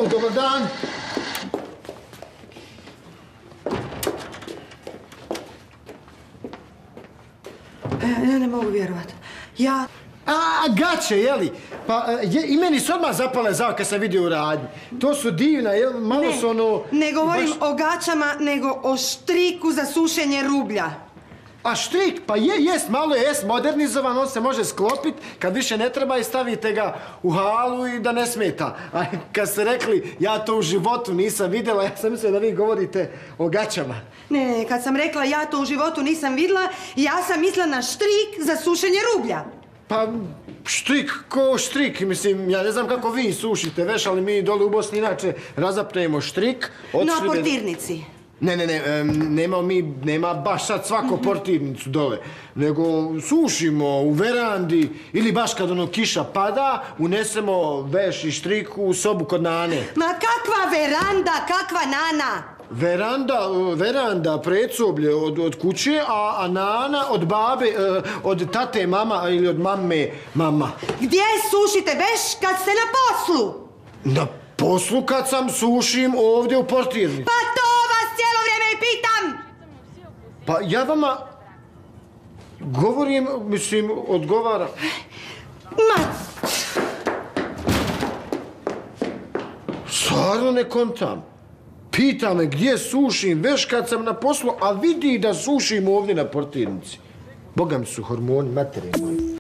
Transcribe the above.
dobar dan. Ja ne mogu vjerovati. Gaće, jeli? Pa i meni su odmah zapale zao kad sam vidio u radnji. To su divna, jel? Malo su ono... Ne govorim o gaćama, nego o štriku za sušenje rublja. A štrik? Pa jest, malo jest modernizovan, on se može sklopiti kad više ne treba i stavite ga u halu i da ne smeta. A kad ste rekli, ja to u životu nisam vidjela, ja sam mislila da vi govorite o gaćama. Ne, kad sam rekla ja to u životu nisam vidjela, ja sam mislila na štrik za sušenje rublja. Pa, štrik ko štrik, mislim, ja ne znam kako vi sušite veš, ali mi dole u Bosni inače razapnemo štrik. Na portirnici. Nema baš sad svako portirnicu dole, nego sušimo u verandi ili baš kad ono kiša pada, unesemo veš i štrik u sobu kod nane. Ma kakva veranda, kakva nana? Veranda, predsoblje od kuće, a nana od babe, od tate mama ili od mame mama. Gdje sušite veš kad ste na poslu? Na poslu kad sam sušim ovdje u portirnici. Pa to vas cijelo vrijeme i pitam! Pa ja vama govorim, mislim, odgovaram. Ma... Stvarno ne kontam. Pita me gdje sušim veš kad sam na poslu, a vidi da sušim ovdje na portirnici. Boga mi su hormoni, materije moji.